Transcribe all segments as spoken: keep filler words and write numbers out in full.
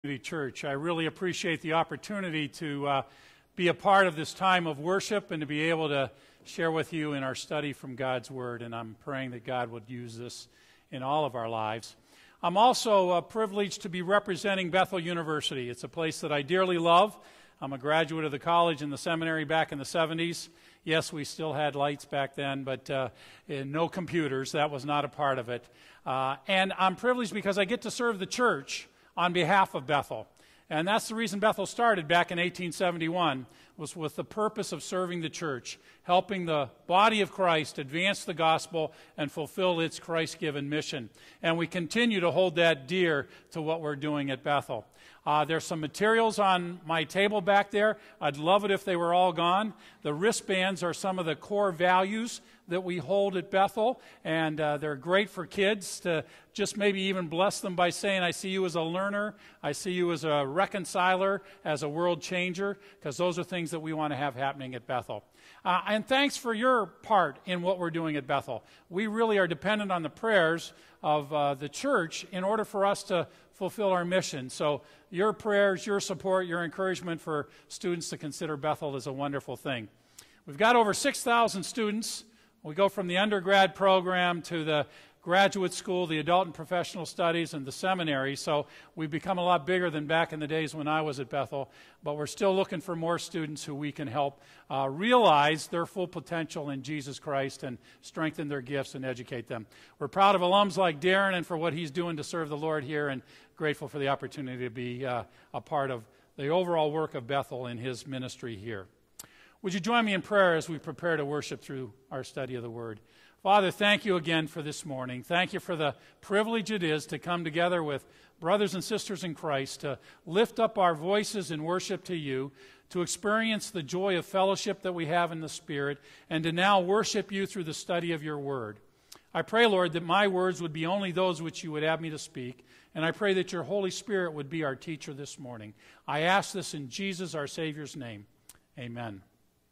Church. I really appreciate the opportunity to uh, be a part of this time of worship and to be able to share with you in our study from God's Word, and I'm praying that God would use this in all of our lives. I'm also uh, privileged to be representing Bethel University. It's a place that I dearly love. I'm a graduate of the college and the seminary back in the seventies. Yes, we still had lights back then, but uh, no computers. That was not a part of it. Uh, and I'm privileged because I get to serve the church on behalf of Bethel. And that's the reason Bethel started back in eighteen seventy-one, was with the purpose of serving the church, helping the body of Christ advance the gospel and fulfill its Christ-given mission. And we continue to hold that dear to what we're doing at Bethel. Uh, there's some materials on my table back there. I'd love it if they were all gone. The wristbands are some of the core values that we hold at Bethel, and uh, they're great for kids to just maybe even bless them by saying, I see you as a learner, I see you as a reconciler, as a world changer, because those are things that we want to have happening at Bethel. Uh, and thanks for your part in what we're doing at Bethel. We really are dependent on the prayers of uh, the church in order for us to fulfill our mission. So your prayers, your support, your encouragement for students to consider Bethel is a wonderful thing. We've got over six thousand students. We go from the undergrad program to the graduate school, the adult and professional studies, and the seminary. So we've become a lot bigger than back in the days when I was at Bethel. But we're still looking for more students who we can help uh, realize their full potential in Jesus Christ and strengthen their gifts and educate them. We're proud of alums like Darren and for what he's doing to serve the Lord here, and grateful for the opportunity to be uh, a part of the overall work of Bethel in his ministry here. Would you join me in prayer as we prepare to worship through our study of the Word? Father, thank you again for this morning. Thank you for the privilege it is to come together with brothers and sisters in Christ, to lift up our voices in worship to you, to experience the joy of fellowship that we have in the Spirit, and to now worship you through the study of your Word. I pray, Lord, that my words would be only those which you would have me to speak, and I pray that your Holy Spirit would be our teacher this morning. I ask this in Jesus, our Savior's name. Amen.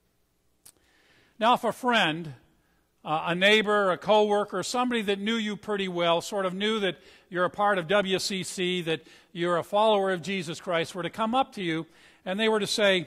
Now, if a friend, uh, a neighbor, a coworker, somebody that knew you pretty well, sort of knew that you're a part of W C C, that you're a follower of Jesus Christ, were to come up to you and they were to say,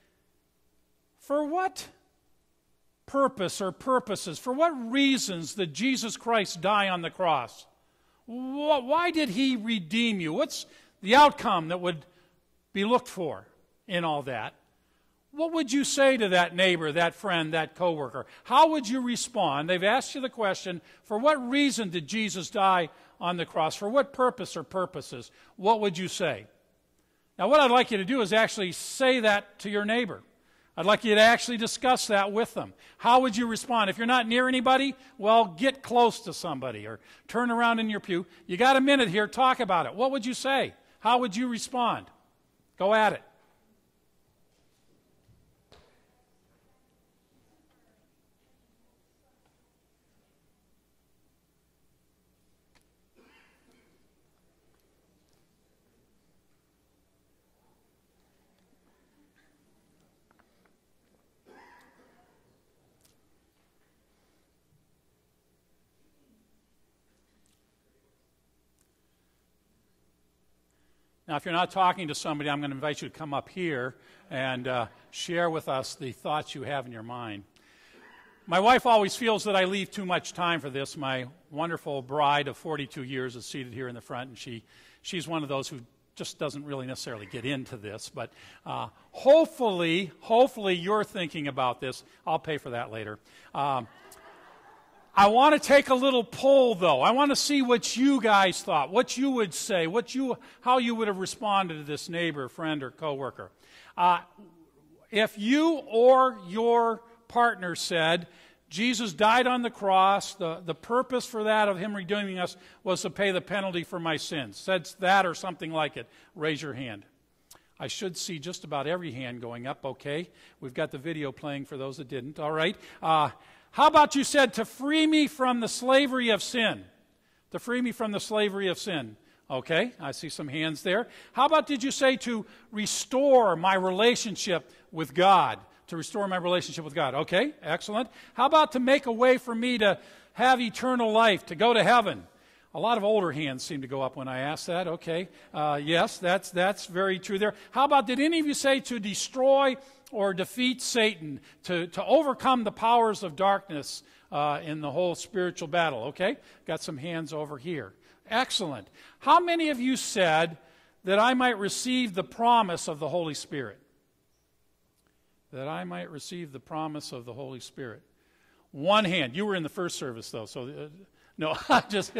for what purpose or purposes, for what reasons did Jesus Christ die on the cross? Why did he redeem you? What's the outcome that would be looked for in all that? What would you say to that neighbor, that friend, that coworker? How would you respond? They've asked you the question, for what reason did Jesus die on the cross? For what purpose or purposes? What would you say? Now, what I'd like you to do is actually say that to your neighbor. I'd like you to actually discuss that with them. How would you respond? If you're not near anybody, well, get close to somebody or turn around in your pew. You got a minute here, talk about it. What would you say? How would you respond? Go at it. Now, if you're not talking to somebody, I'm going to invite you to come up here and uh, share with us the thoughts you have in your mind. My wife always feels that I leave too much time for this. My wonderful bride of forty-two years is seated here in the front, and she, she's one of those who just doesn't really necessarily get into this. But uh, hopefully, hopefully you're thinking about this. I'll pay for that later. Um, I want to take a little poll, though. I want to see what you guys thought, what you would say, what you, how you would have responded to this neighbor, friend, or coworker. Uh, if you or your partner said, Jesus died on the cross, the, the purpose for that of him redeeming us was to pay the penalty for my sins, said that or something like it, raise your hand. I should see just about every hand going up, okay? We've got the video playing for those that didn't, all right? Uh, How about you said, to free me from the slavery of sin? To free me from the slavery of sin. Okay, I see some hands there. How about did you say to restore my relationship with God? To restore my relationship with God. Okay, excellent. How about to make a way for me to have eternal life, to go to heaven? A lot of older hands seem to go up when I ask that. Okay. Uh, yes, that's, that's very true there. How about, did any of you say to destroy or defeat Satan, to, to overcome the powers of darkness uh, in the whole spiritual battle? Okay. Got some hands over here. Excellent. How many of you said that I might receive the promise of the Holy Spirit? That I might receive the promise of the Holy Spirit. One hand. You were in the first service, though, so... Uh, No, I just,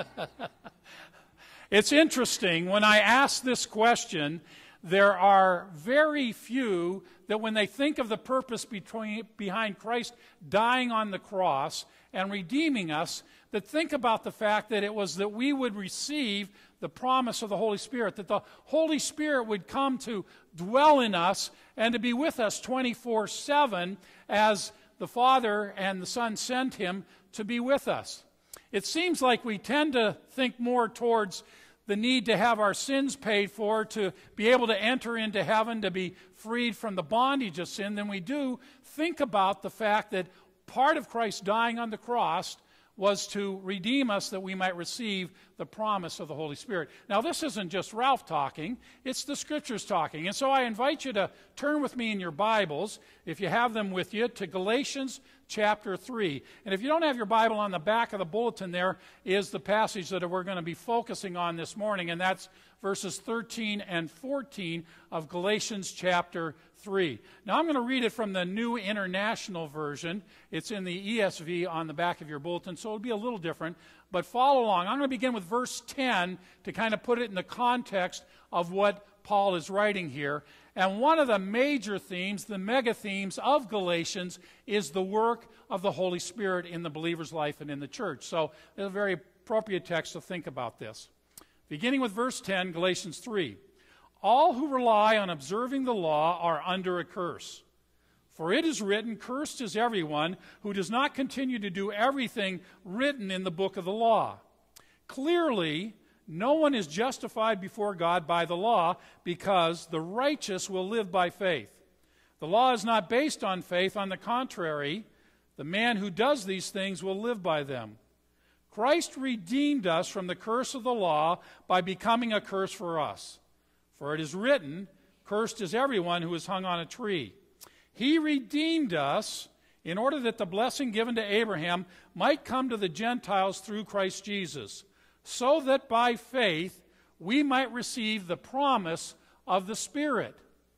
it's interesting. When I ask this question, there are very few that when they think of the purpose between, behind Christ dying on the cross and redeeming us, that think about the fact that it was that we would receive the promise of the Holy Spirit, that the Holy Spirit would come to dwell in us and to be with us twenty-four seven as the Father and the Son sent him to be with us. It seems like we tend to think more towards the need to have our sins paid for, to be able to enter into heaven, to be freed from the bondage of sin, than we do think about the fact that part of Christ dying on the cross was to redeem us that we might receive the promise of the Holy Spirit. Now, this isn't just Ralph talking, it's the Scriptures talking. And so I invite you to turn with me in your Bibles, if you have them with you, to Galatians chapter three. And if you don't have your Bible, on the back of the bulletin there is the passage that we're going to be focusing on this morning, and that's verses thirteen and fourteen of Galatians chapter three. Now I'm going to read it from the New International Version. It's in the E S V on the back of your bulletin, so it'll be a little different, but follow along. I'm going to begin with verse ten to kind of put it in the context of what Paul is writing here. And one of the major themes, the mega themes of Galatians, is the work of the Holy Spirit in the believer's life and in the church. So it's a very appropriate text to think about this. Beginning with verse ten, Galatians three. All who rely on observing the law are under a curse. For it is written, cursed is everyone who does not continue to do everything written in the book of the law. Clearly, no one is justified before God by the law, because the righteous will live by faith. The law is not based on faith. On the contrary, the man who does these things will live by them. Christ redeemed us from the curse of the law by becoming a curse for us. For it is written, cursed is everyone who is hung on a tree. He redeemed us in order that the blessing given to Abraham might come to the Gentiles through Christ Jesus, so that by faith we might receive the promise of the Spirit.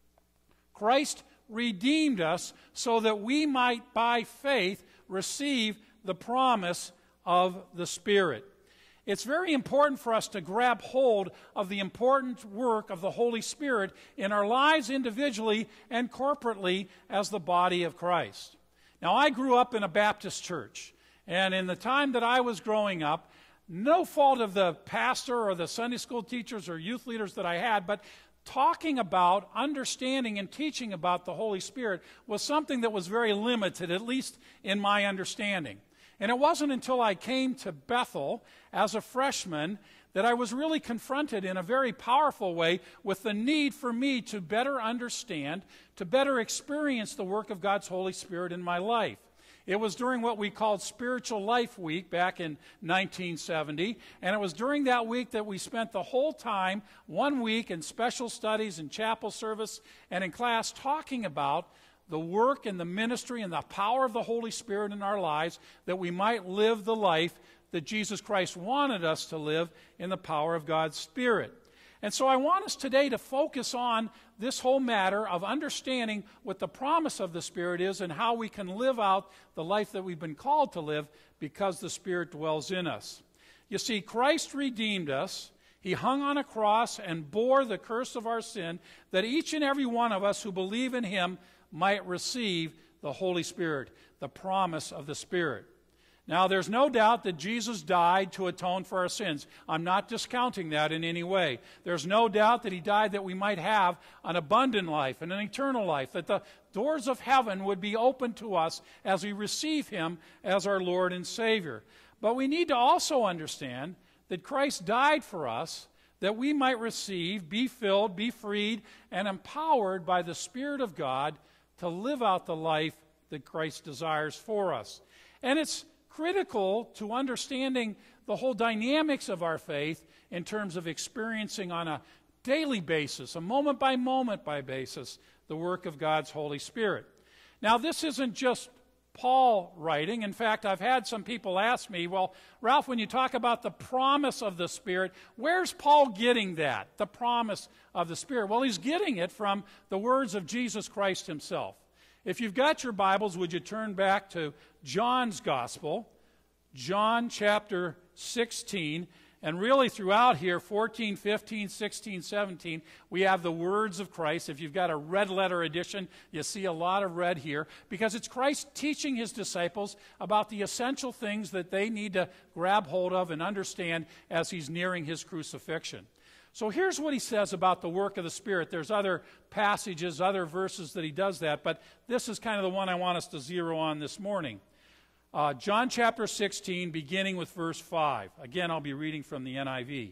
Christ redeemed us so that we might by faith receive the promise of the Spirit. It's very important for us to grab hold of the important work of the Holy Spirit in our lives individually and corporately as the body of Christ. Now, I grew up in a Baptist church, and in the time that I was growing up, no fault of the pastor or the Sunday school teachers or youth leaders that I had, but talking about, understanding, and teaching about the Holy Spirit was something that was very limited, at least in my understanding. And it wasn't until I came to Bethel as a freshman that I was really confronted in a very powerful way with the need for me to better understand, to better experience the work of God's Holy Spirit in my life. It was during what we called Spiritual Life Week back in nineteen seventy, and it was during that week that we spent the whole time, one week in special studies and chapel service and in class, talking about the work and the ministry and the power of the Holy Spirit in our lives, that we might live the life that Jesus Christ wanted us to live in the power of God's Spirit. And so I want us today to focus on this whole matter of understanding what the promise of the Spirit is and how we can live out the life that we've been called to live because the Spirit dwells in us. You see, Christ redeemed us. He hung on a cross and bore the curse of our sin, that each and every one of us who believe in Him might receive the Holy Spirit, the promise of the Spirit. Now, there's no doubt that Jesus died to atone for our sins. I'm not discounting that in any way. There's no doubt that He died that we might have an abundant life and an eternal life, that the doors of heaven would be open to us as we receive Him as our Lord and Savior. But we need to also understand that Christ died for us that we might receive, be filled, be freed, and empowered by the Spirit of God to live out the life that Christ desires for us. And it's critical to understanding the whole dynamics of our faith in terms of experiencing on a daily basis, a moment by moment by basis, the work of God's Holy Spirit. Now, this isn't just Paul writing. In fact, I've had some people ask me, well, Ralph, when you talk about the promise of the Spirit, where's Paul getting that, the promise of the Spirit? Well, he's getting it from the words of Jesus Christ himself. If you've got your Bibles, would you turn back to John's Gospel, John chapter sixteen, and really throughout here, fourteen, fifteen, sixteen, seventeen, we have the words of Christ. If you've got a red letter edition, you see a lot of red here, because it's Christ teaching his disciples about the essential things that they need to grab hold of and understand as he's nearing his crucifixion. So here's what he says about the work of the Spirit. There's other passages, other verses that he does that, but this is kind of the one I want us to zero on this morning. Uh, John chapter sixteen, beginning with verse five. Again, I'll be reading from the N I V.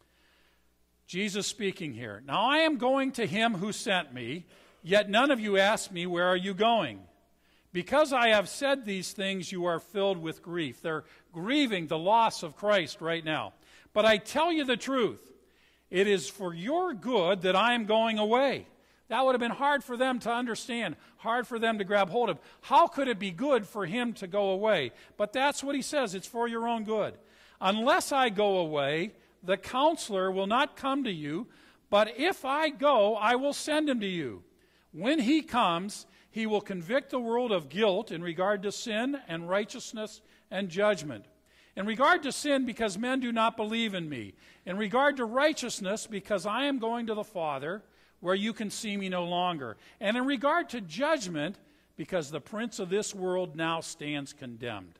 Jesus speaking here. Now I am going to him who sent me, yet none of you ask me, where are you going? Because I have said these things, you are filled with grief. They're grieving the loss of Christ right now. But I tell you the truth. It is for your good that I am going away. That would have been hard for them to understand, hard for them to grab hold of. How could it be good for him to go away? But that's what he says. It's for your own good. Unless I go away, the counselor will not come to you, but if I go, I will send him to you. When he comes, he will convict the world of guilt in regard to sin and righteousness and judgment. In regard to sin, because men do not believe in me. In regard to righteousness, because I am going to the Father, where you can see me no longer. And in regard to judgment, because the prince of this world now stands condemned.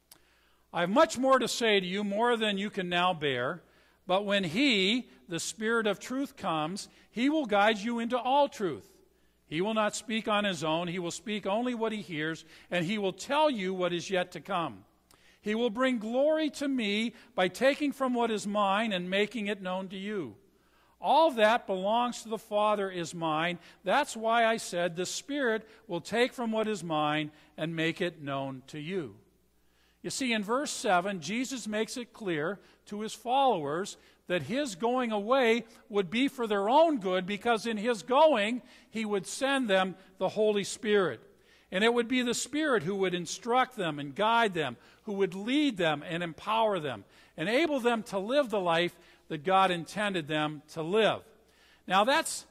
I have much more to say to you, more than you can now bear. But when he, the Spirit of truth, comes, he will guide you into all truth. He will not speak on his own. He will speak only what he hears, and he will tell you what is yet to come. He will bring glory to me by taking from what is mine and making it known to you. All that belongs to the Father is mine. That's why I said the Spirit will take from what is mine and make it known to you. You see, in verse seven, Jesus makes it clear to his followers that his going away would be for their own good, because in his going, he would send them the Holy Spirit. And it would be the Spirit who would instruct them and guide them, who would lead them and empower them, enable them to live the life that God intended them to live. Now, that's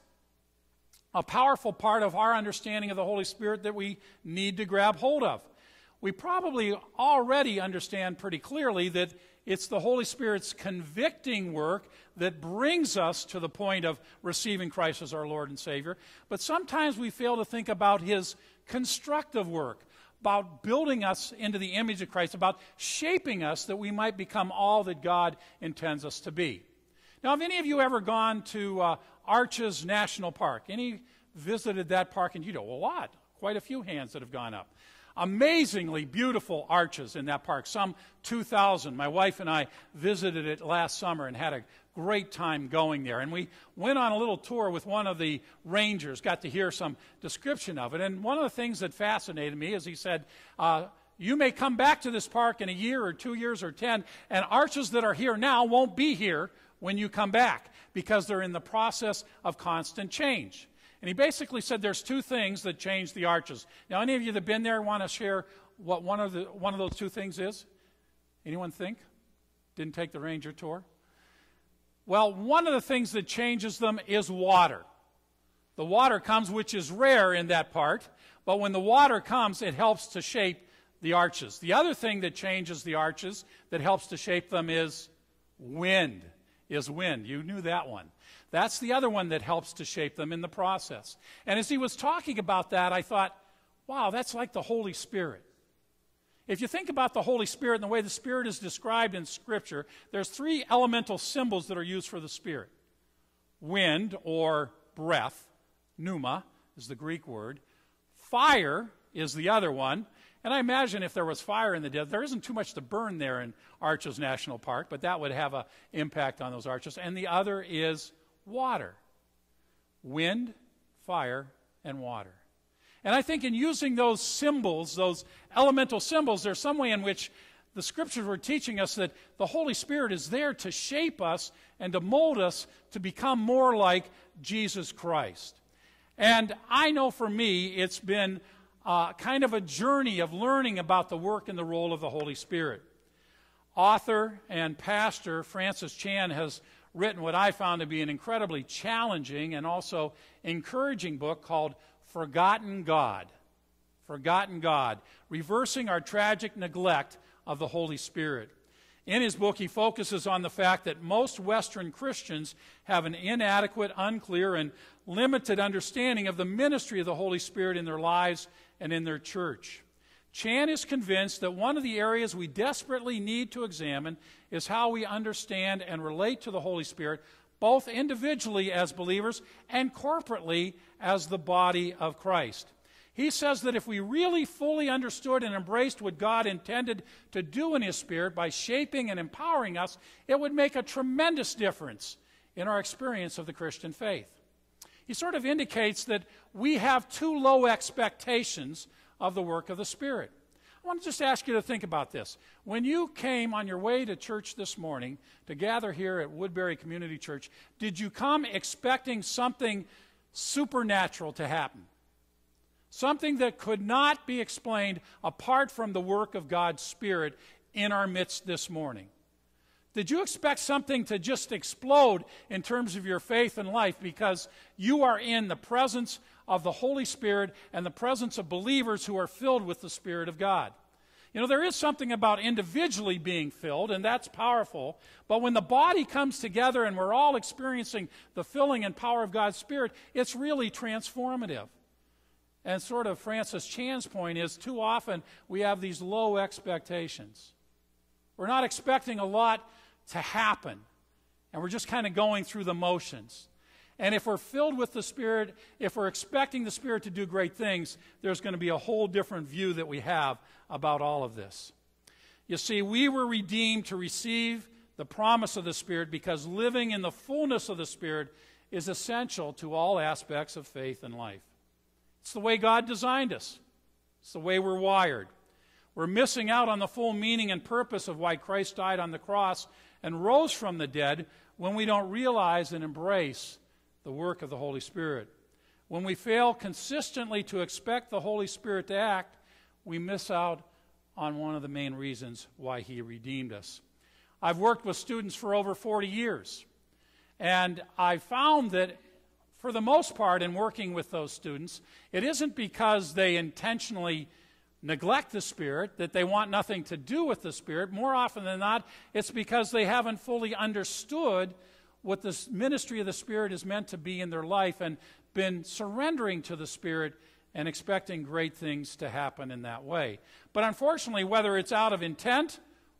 a powerful part of our understanding of the Holy Spirit that we need to grab hold of. We probably already understand pretty clearly that it's the Holy Spirit's convicting work that brings us to the point of receiving Christ as our Lord and Savior. But sometimes we fail to think about his constructive work, about building us into the image of Christ, about shaping us that we might become all that God intends us to be. Now, have any of you ever gone to uh, Arches National Park? Any visited that park? And you know, a lot, quite a few hands that have gone up. Amazingly beautiful arches in that park, some two thousand. My wife and I visited it last summer and had a great time going there. And we went on a little tour with one of the rangers, got to hear some description of it. And one of the things that fascinated me is he said, uh, you may come back to this park in a year or two years or ten, and arches that are here now won't be here when you come back, because they're in the process of constant change. And he basically said there's two things that change the arches. Now, any of you that have been there want to share what one of the one of those two things is? Anyone think? Didn't take the ranger tour? Well, one of the things that changes them is water. The water comes, which is rare in that part, but when the water comes, it helps to shape the arches. The other thing that changes the arches, that helps to shape them, is wind. Is wind. You knew that one. That's the other one that helps to shape them in the process. And as he was talking about that, I thought, wow, that's like the Holy Spirit. If you think about the Holy Spirit and the way the Spirit is described in Scripture, there's three elemental symbols that are used for the Spirit. Wind, or breath, pneuma is the Greek word. Fire is the other one. And I imagine if there was fire in the desert, there isn't too much to burn there in Arches National Park, but that would have an impact on those arches. And the other is water. Wind, fire, and water. And I think in using those symbols, those elemental symbols, there's some way in which the Scriptures were teaching us that the Holy Spirit is there to shape us and to mold us to become more like Jesus Christ. And I know for me, it's been uh, kind of a journey of learning about the work and the role of the Holy Spirit. Author and pastor Francis Chan has written what I found to be an incredibly challenging and also encouraging book called Forgotten God. Forgotten God, reversing our tragic neglect of the Holy Spirit. In his book, he focuses on the fact that most Western Christians have an inadequate, unclear, and limited understanding of the ministry of the Holy Spirit in their lives and in their church. Chan is convinced that one of the areas we desperately need to examine is how we understand and relate to the Holy Spirit, both individually as believers and corporately as the body of Christ. He says that if we really fully understood and embraced what God intended to do in His Spirit by shaping and empowering us, it would make a tremendous difference in our experience of the Christian faith. He sort of indicates that we have too low expectations of the work of the Spirit. I want to just ask you to think about this. When you came on your way to church this morning to gather here at Woodbury Community Church, did you come expecting something supernatural to happen? Something that could not be explained apart from the work of God's Spirit in our midst this morning? Did you expect something to just explode in terms of your faith and life because you are in the presence of the Holy Spirit and the presence of believers who are filled with the Spirit of God? You know, there is something about individually being filled, and that's powerful. But when the body comes together and we're all experiencing the filling and power of God's Spirit, it's really transformative. And sort of Francis Chan's point is, too often we have these low expectations. We're not expecting a lot to happen, and we're just kind of going through the motions. And if we're filled with the Spirit, if we're expecting the Spirit to do great things, there's going to be a whole different view that we have about all of this. You see, we were redeemed to receive the promise of the Spirit because living in the fullness of the Spirit is essential to all aspects of faith and life. It's the way God designed us. It's the way we're wired. We're missing out on the full meaning and purpose of why Christ died on the cross and rose from the dead when we don't realize and embrace the work of the Holy Spirit. When we fail consistently to expect the Holy Spirit to act, we miss out on one of the main reasons why He redeemed us. I've worked with students for over forty years, and I found that for the most part in working with those students, it isn't because they intentionally neglect the Spirit, that they want nothing to do with the Spirit. More often than not, it's because they haven't fully understood what the ministry of the Spirit is meant to be in their life and been surrendering to the Spirit and expecting great things to happen in that way. But unfortunately, whether it's out of intent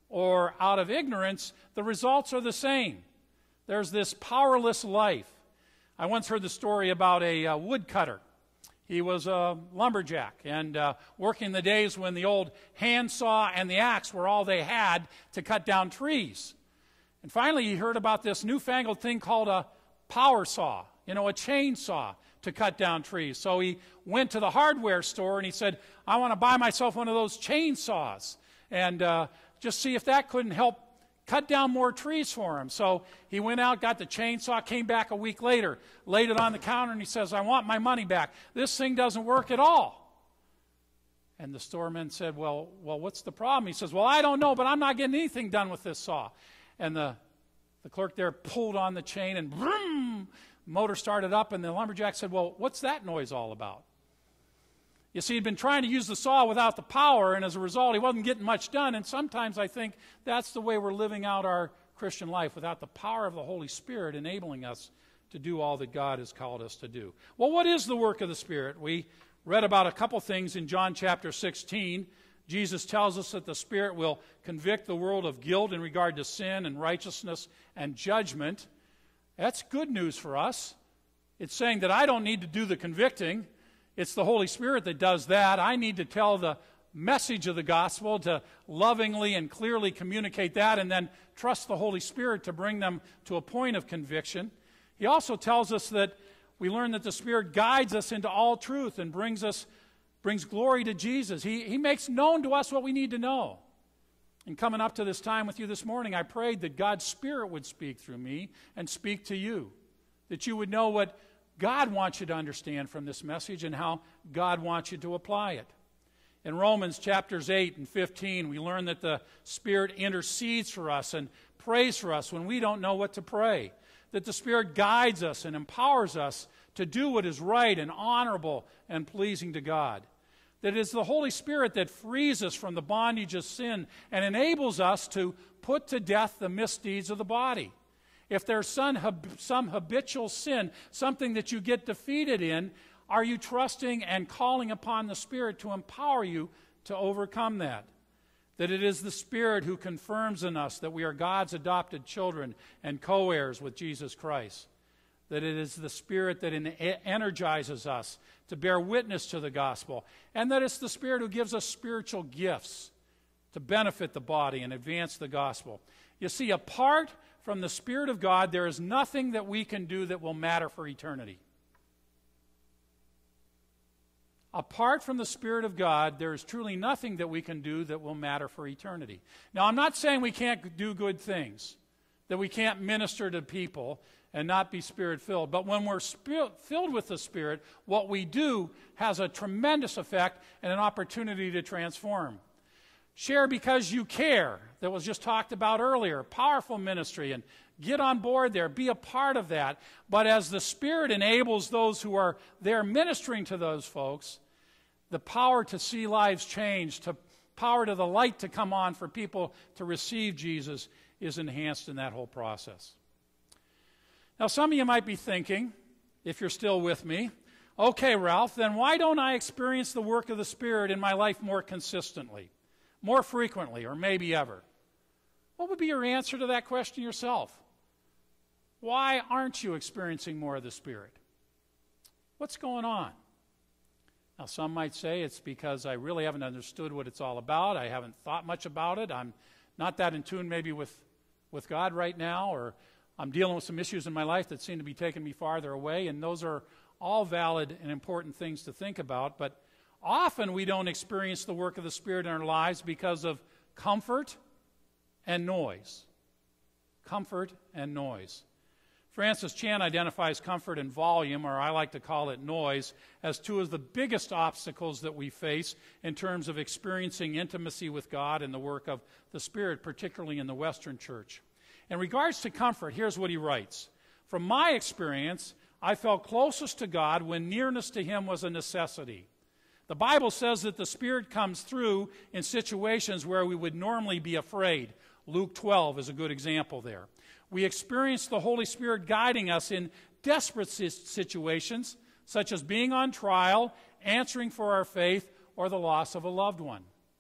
or out of ignorance, the results are the same. There's this powerless life. I once heard the story about a uh, woodcutter. He was a lumberjack and uh, working the days when the old handsaw and the axe were all they had to cut down trees. And finally he heard about this newfangled thing called a power saw, you know, a chainsaw to cut down trees. So he went to the hardware store and he said, I want to buy myself one of those chainsaws and uh, just see if that couldn't help cut down more trees for him. So he went out, got the chainsaw, came back a week later, laid it on the counter, and he says, I want my money back. This thing doesn't work at all. And the storeman said, well, well, what's the problem? He says, well, I don't know, but I'm not getting anything done with this saw. And the, the clerk there pulled on the chain, and vroom, motor started up, and the lumberjack said, well, what's that noise all about? You see, he'd been trying to use the saw without the power, and as a result, he wasn't getting much done. And sometimes I think that's the way we're living out our Christian life, without the power of the Holy Spirit enabling us to do all that God has called us to do. Well, what is the work of the Spirit? We read about a couple things in John chapter sixteen. Jesus tells us that the Spirit will convict the world of guilt in regard to sin and righteousness and judgment. That's good news for us. It's saying that I don't need to do the convicting. It's the Holy Spirit that does that. I need to tell the message of the gospel, to lovingly and clearly communicate that, and then trust the Holy Spirit to bring them to a point of conviction. He also tells us that we learn that the Spirit guides us into all truth and brings us brings glory to Jesus. He, he makes known to us what we need to know. And coming up to this time with you this morning, I prayed that God's Spirit would speak through me and speak to you, that you would know what God wants you to understand from this message and how God wants you to apply it. In Romans chapters eight and fifteen, we learn that the Spirit intercedes for us and prays for us when we don't know what to pray, that the Spirit guides us and empowers us to do what is right and honorable and pleasing to God. That it is the Holy Spirit that frees us from the bondage of sin and enables us to put to death the misdeeds of the body. If there's some, some habitual sin, something that you get defeated in, are you trusting and calling upon the Spirit to empower you to overcome that? That it is the Spirit who confirms in us that we are God's adopted children and co-heirs with Jesus Christ. That it is the Spirit that energizes us to bear witness to the gospel, and that it's the Spirit who gives us spiritual gifts to benefit the body and advance the gospel. You see, apart from the Spirit of God, there is nothing that we can do that will matter for eternity. Apart from the Spirit of God, there is truly nothing that we can do that will matter for eternity. Now, I'm not saying we can't do good things, that we can't minister to people and not be Spirit-filled. But when we're spirit, filled with the Spirit, what we do has a tremendous effect and an opportunity to transform. Share because you care, that was just talked about earlier. Powerful ministry, and get on board there. Be a part of that. But as the Spirit enables those who are there ministering to those folks, the power to see lives change, to power to the light to come on for people to receive Jesus is enhanced in that whole process. Now, some of you might be thinking, if you're still with me, okay, Ralph, then why don't I experience the work of the Spirit in my life more consistently, more frequently, or maybe ever? What would be your answer to that question yourself? Why aren't you experiencing more of the Spirit? What's going on? Now, some might say it's because I really haven't understood what it's all about. I haven't thought much about it. I'm not that in tune maybe with, with God right now, or I'm dealing with some issues in my life that seem to be taking me farther away, and those are all valid and important things to think about. But often we don't experience the work of the Spirit in our lives because of comfort and noise. Comfort and noise. Francis Chan identifies comfort and volume, or I like to call it noise, as two of the biggest obstacles that we face in terms of experiencing intimacy with God and the work of the Spirit, particularly in the Western Church. In regards to comfort, here's what he writes. From my experience, I felt closest to God when nearness to Him was a necessity. The Bible says that the Spirit comes through in situations where we would normally be afraid. Luke twelve is a good example there. We experience the Holy Spirit guiding us in desperate situations, such as being on trial, answering for our faith, or the loss of a loved one.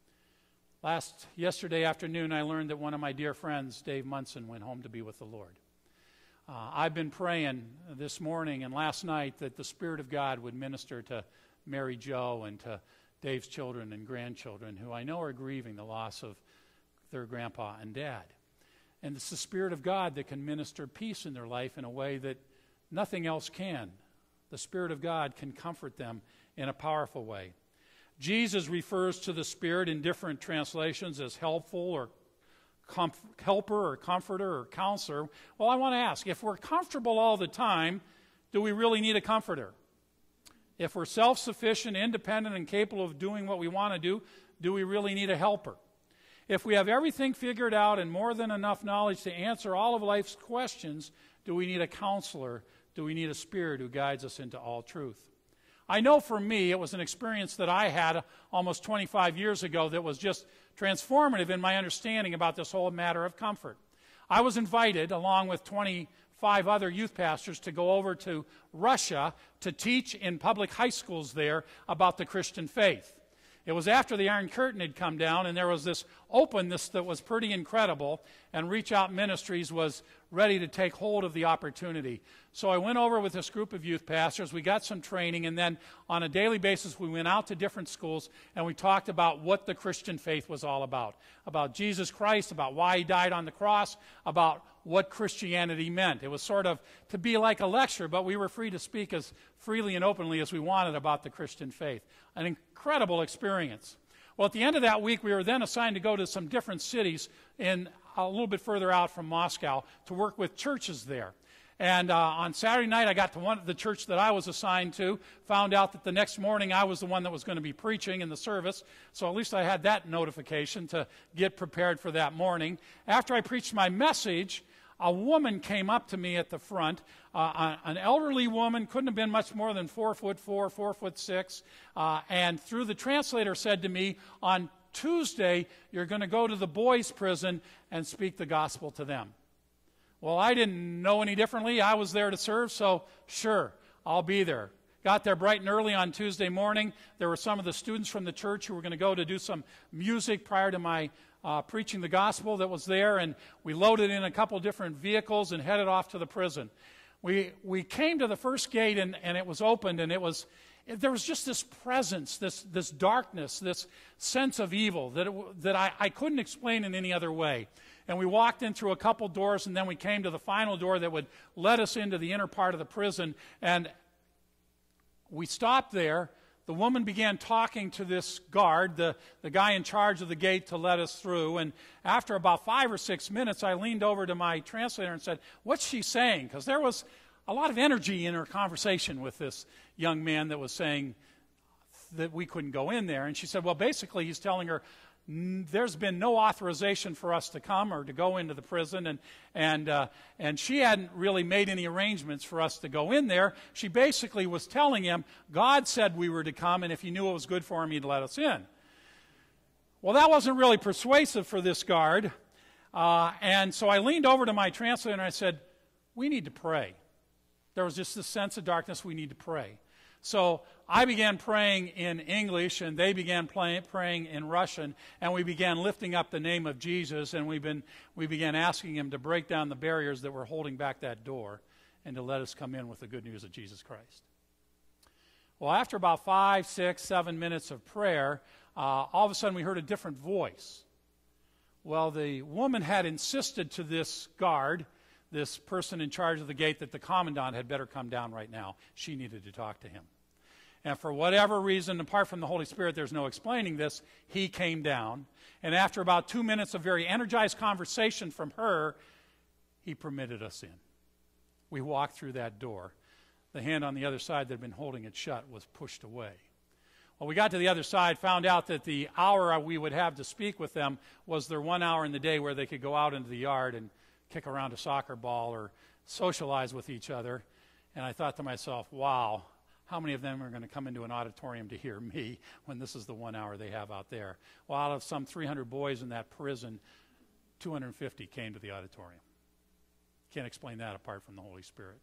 Last yesterday afternoon, I learned that one of my dear friends, Dave Munson, went home to be with the Lord. Uh, I've been praying this morning and last night that the Spirit of God would minister to Mary Jo and to Dave's children and grandchildren, who I know are grieving the loss of their grandpa and dad. And it's the Spirit of God that can minister peace in their life in a way that nothing else can. The Spirit of God can comfort them in a powerful way. Jesus refers to the Spirit in different translations as helpful or comf- helper or comforter or counselor. Well, I want to ask, if we're comfortable all the time, do we really need a comforter? If we're self-sufficient, independent, and capable of doing what we want to do, do we really need a helper? If we have everything figured out and more than enough knowledge to answer all of life's questions, do we need a counselor? Do we need a Spirit who guides us into all truth? I know for me, it was an experience that I had almost twenty-five years ago that was just transformative in my understanding about this whole matter of comfort. I was invited, along with twenty-five other youth pastors, to go over to Russia to teach in public high schools there about the Christian faith. It was after the Iron Curtain had come down, and there was this openness that was pretty incredible, and Reach Out Ministries was ready to take hold of the opportunity. So I went over with this group of youth pastors. We got some training, and then on a daily basis, we went out to different schools, and we talked about what the Christian faith was all about, about Jesus Christ, about why He died on the cross, about what Christianity meant. It was sort of to be like a lecture, but we were free to speak as freely and openly as we wanted about the Christian faith. An incredible experience. Well, at the end of that week, we were then assigned to go to some different cities in a little bit further out from Moscow to work with churches there. And uh, on Saturday night, I got to one the church that I was assigned to, found out that the next morning I was the one that was going to be preaching in the service, so at least I had that notification to get prepared for that morning. After I preached my message, a woman came up to me at the front, uh, an elderly woman, couldn't have been much more than four foot four, four foot six, uh, and through the translator said to me, on Tuesday, you're going to go to the boys' prison and speak the gospel to them. Well, I didn't know any differently. I was there to serve, so sure, I'll be there. Got there bright and early on Tuesday morning. There were some of the students from the church who were going to go to do some music prior to my uh, preaching the gospel that was there, and we loaded in a couple different vehicles and headed off to the prison. We we came to the first gate, and, and it was opened, and it was there was just this presence, this this darkness, this sense of evil that it, that I, I couldn't explain in any other way. And we walked in through a couple doors, and then we came to the final door that would let us into the inner part of the prison. And we stopped there. The woman began talking to this guard, the, the guy in charge of the gate, to let us through. And after about five or six minutes, I leaned over to my translator and said, "What's she saying?" Because there was a lot of energy in her conversation with this young man that was saying that we couldn't go in there. And she said, well, basically he's telling her, there's been no authorization for us to come or to go into the prison, and and uh, and she hadn't really made any arrangements for us to go in there. She basically was telling him, God said we were to come, and if he knew it was good for him, he'd let us in. Well, that wasn't really persuasive for this guard, uh, and so I leaned over to my translator and I said, we need to pray. There was just this sense of darkness, we need to pray. So I began praying in English, and they began play, praying in Russian, and we began lifting up the name of Jesus, and we've been, we began asking him to break down the barriers that were holding back that door and to let us come in with the good news of Jesus Christ. Well, after about five, six, seven minutes of prayer, uh, all of a sudden we heard a different voice. Well, the woman had insisted to this guard, this person in charge of the gate, that the commandant had better come down right now. She needed to talk to him. And for whatever reason, apart from the Holy Spirit, there's no explaining this, he came down. And after about two minutes of very energized conversation from her, he permitted us in. We walked through that door. The hand on the other side that had been holding it shut was pushed away. Well, we got to the other side, found out that the hour we would have to speak with them was their one hour in the day where they could go out into the yard and kick around a soccer ball or socialize with each other. And I thought to myself, wow, how many of them are going to come into an auditorium to hear me when this is the one hour they have out there? Well, out of some three hundred boys in that prison, two hundred fifty came to the auditorium. Can't explain that apart from the Holy Spirit.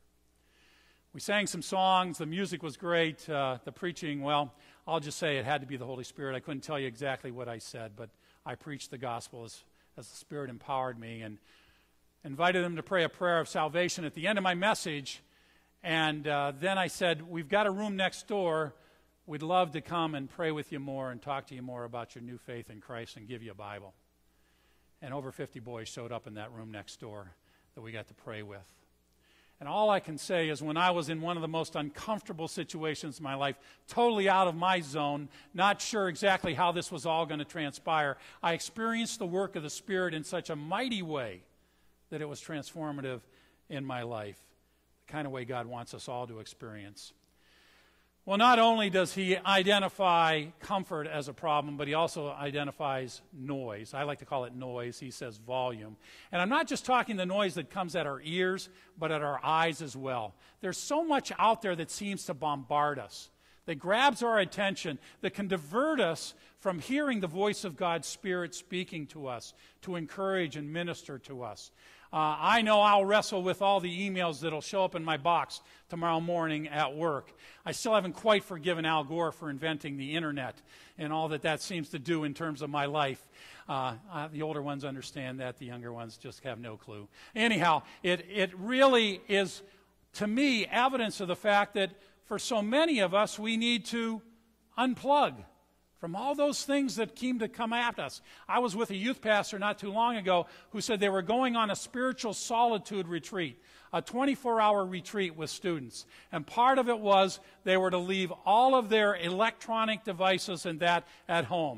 We sang some songs. The music was great. Uh, the preaching, well, I'll just say it had to be the Holy Spirit. I couldn't tell you exactly what I said, but I preached the gospel as, as the Spirit empowered me, and invited them to pray a prayer of salvation at the end of my message. And uh, then I said, we've got a room next door. We'd love to come and pray with you more and talk to you more about your new faith in Christ and give you a Bible. And over fifty boys showed up in that room next door that we got to pray with. And all I can say is when I was in one of the most uncomfortable situations in my life, totally out of my zone, not sure exactly how this was all going to transpire, I experienced the work of the Spirit in such a mighty way that it was transformative in my life, the kind of way God wants us all to experience. Well, not only does he identify comfort as a problem, but he also identifies noise. I like to call it noise. He says volume. And I'm not just talking the noise that comes at our ears, but at our eyes as well. There's so much out there that seems to bombard us, that grabs our attention, that can divert us from hearing the voice of God's Spirit speaking to us, to encourage and minister to us. Uh, I know I'll wrestle with all the emails that will show up in my box tomorrow morning at work. I still haven't quite forgiven Al Gore for inventing the internet and all that that seems to do in terms of my life. Uh, uh, the older ones understand that. The younger ones just have no clue. Anyhow, it, it really is, to me, evidence of the fact that for so many of us, we need to unplug from all those things that came to come at us. I was with a youth pastor not too long ago who said they were going on a spiritual solitude retreat, a twenty-four hour retreat with students. And part of it was they were to leave all of their electronic devices and that at home.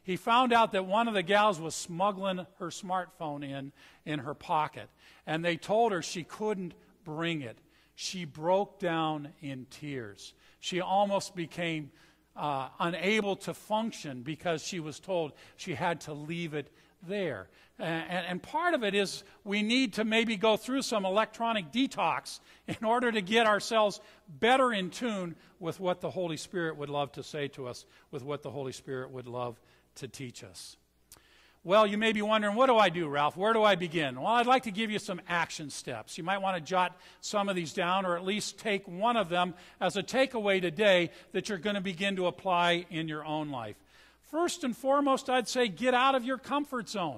He found out that one of the gals was smuggling her smartphone in in her pocket, and they told her she couldn't bring it. She broke down in tears. She almost became uh, unable to function because she was told she had to leave it there. And, and part of it is we need to maybe go through some electronic detox in order to get ourselves better in tune with what the Holy Spirit would love to say to us, with what the Holy Spirit would love to teach us. Well, you may be wondering, what do I do, Ralph? Where do I begin? Well, I'd like to give you some action steps. You might want to jot some of these down, or at least take one of them as a takeaway today that you're going to begin to apply in your own life. First and foremost, I'd say get out of your comfort zone.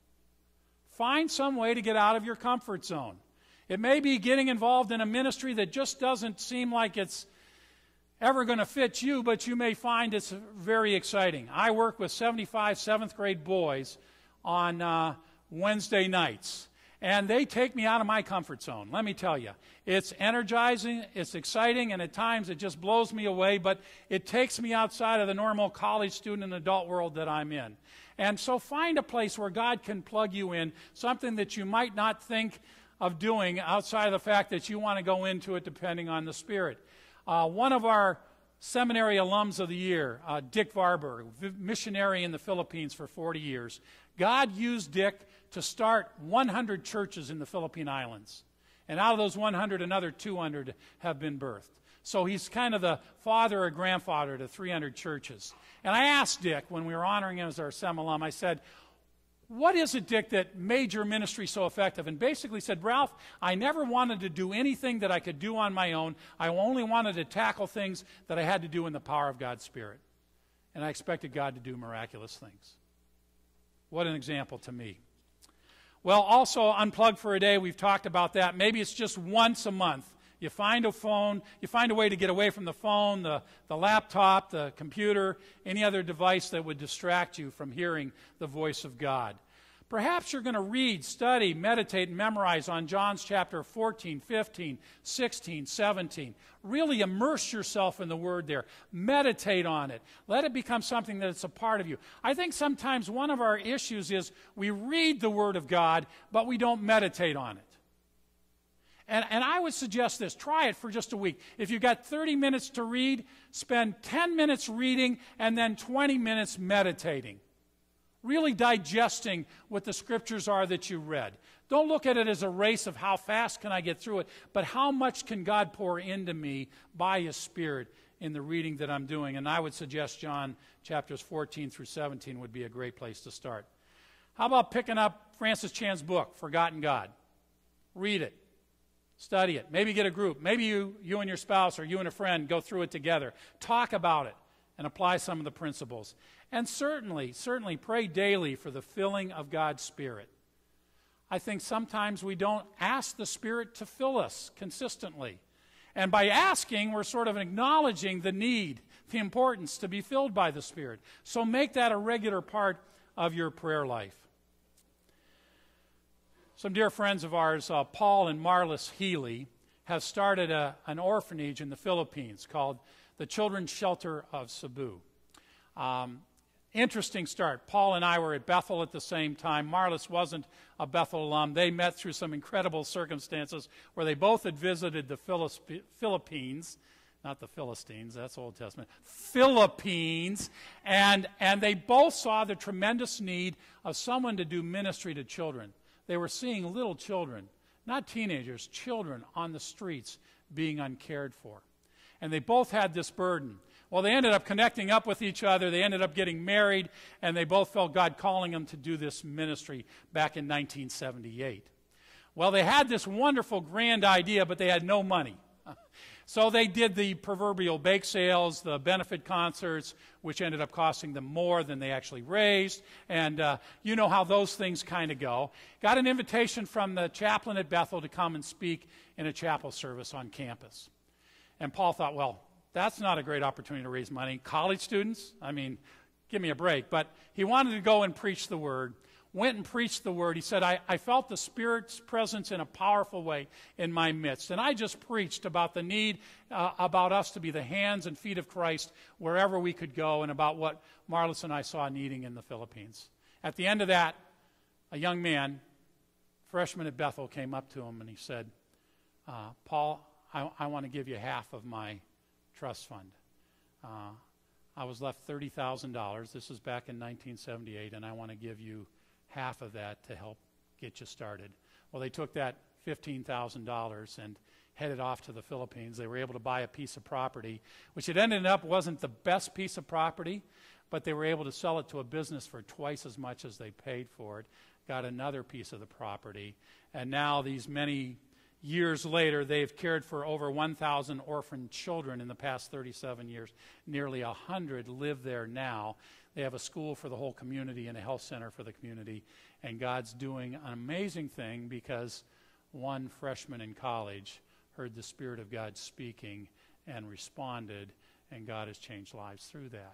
Find some way to get out of your comfort zone. It may be getting involved in a ministry that just doesn't seem like it's ever going to fit you, but you may find it's very exciting. I work with seventy-five seventh grade boys on uh, Wednesday nights, and they take me out of my comfort zone. Let me tell you, it's energizing, it's exciting, and at times it just blows me away, but it takes me outside of the normal college student and adult world that I'm in. And so find a place where God can plug you in, something that you might not think of doing outside of the fact that you want to go into it depending on the Spirit. Uh, one of our seminary alums of the year, uh, Dick Varberg, missionary in the Philippines for forty years. God used Dick to start one hundred churches in the Philippine Islands. And out of those one hundred, another two hundred have been birthed. So he's kind of the father or grandfather to three hundred churches. And I asked Dick, when we were honoring him as our Sem alum, I said, what is it, Dick, that made your ministry so effective? And basically said, Ralph, I never wanted to do anything that I could do on my own. I only wanted to tackle things that I had to do in the power of God's Spirit. And I expected God to do miraculous things. What an example to me. Well, also, Unplugged for a Day, we've talked about that. Maybe it's just once a month. You find a phone, you find a way to get away from the phone, the, the laptop, the computer, any other device that would distract you from hearing the voice of God. Perhaps you're going to read, study, meditate, and memorize on John's chapter fourteen, fifteen, sixteen, seventeen. Really immerse yourself in the Word there. Meditate on it. Let it become something that's a part of you. I think sometimes one of our issues is we read the Word of God, but we don't meditate on it. And, and I would suggest this. Try it for just a week. If you've got thirty minutes to read, spend ten minutes reading and then twenty minutes meditating. Really digesting what the Scriptures are that you read. Don't look at it as a race of how fast can I get through it, but how much can God pour into me by His Spirit in the reading that I'm doing. And I would suggest John chapters fourteen through seventeen would be a great place to start. How about picking up Francis Chan's book, Forgotten God? Read it. Study it. Maybe get a group. Maybe you, you and your spouse or you and a friend go through it together. Talk about it and apply some of the principles. And certainly, certainly pray daily for the filling of God's Spirit. I think sometimes we don't ask the Spirit to fill us consistently. And by asking, we're sort of acknowledging the need, the importance to be filled by the Spirit. So make that a regular part of your prayer life. Some dear friends of ours, uh, Paul and Marlis Healy, have started a, an orphanage in the Philippines called the Children's Shelter of Cebu. Um, interesting start. Paul and I were at Bethel at the same time. Marlis wasn't a Bethel alum. They met through some incredible circumstances where they both had visited the Philip- Philippines, not the Philistines, that's Old Testament, Philippines, and, and they both saw the tremendous need of someone to do ministry to children. They were seeing little children, not teenagers, children on the streets being uncared for. And they both had this burden. Well, they ended up connecting up with each other. They ended up getting married, and they both felt God calling them to do this ministry back in nineteen seventy-eight. Well, they had this wonderful, grand idea, but they had no money. So they did the proverbial bake sales, the benefit concerts, which ended up costing them more than they actually raised. And uh, you know how those things kind of go. Got an invitation from the chaplain at Bethel to come and speak in a chapel service on campus. And Paul thought, well, that's not a great opportunity to raise money. College students? I mean, give me a break. But he wanted to go and preach the word. went and preached the word. He said, I, I felt the Spirit's presence in a powerful way in my midst. And I just preached about the need, uh, about us to be the hands and feet of Christ wherever we could go, and about what Marlis and I saw needing in the Philippines. At the end of that, a young man, freshman at Bethel, came up to him and he said, uh, Paul, I, I want to give you half of my trust fund. Uh, I was left thirty thousand dollars. This was back in nineteen seventy-eight, and I want to give you half of that to help get you started. Well, they took that fifteen thousand dollars and headed off to the Philippines. They were able to buy a piece of property, which it ended up wasn't the best piece of property, but they were able to sell it to a business for twice as much as they paid for it, got another piece of the property, and now these many years later, they've cared for over one thousand orphan children in the past thirty-seven years. Nearly one hundred live there now. They have a school for the whole community and a health center for the community. And God's doing an amazing thing because one freshman in college heard the Spirit of God speaking and responded, and God has changed lives through that.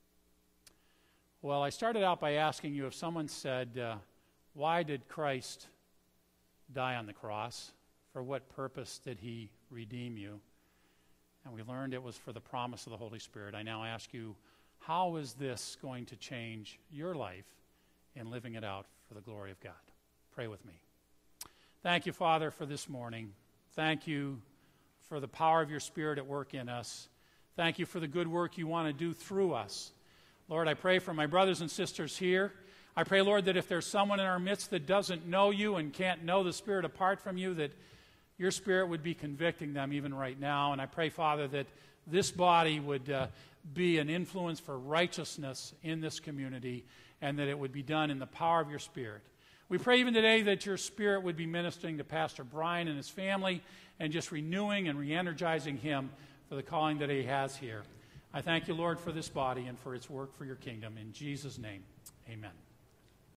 Well, I started out by asking you if someone said, uh, why did Christ die on the cross? For what purpose did he redeem you? And we learned it was for the promise of the Holy Spirit. I now ask you, how is this going to change your life in living it out for the glory of God? Pray with me. Thank you, Father, for this morning. Thank you for the power of your Spirit at work in us. Thank you for the good work you want to do through us. Lord, I pray for my brothers and sisters here. I pray, Lord, that if there's someone in our midst that doesn't know you and can't know the Spirit apart from you, that your Spirit would be convicting them even right now. And I pray, Father, that this body would uh, be an influence for righteousness in this community, and that it would be done in the power of your Spirit. We pray even today that your Spirit would be ministering to Pastor Brian and his family and just renewing and re-energizing him for the calling that he has here. I thank you, Lord, for this body and for its work for your kingdom. In Jesus' name, amen.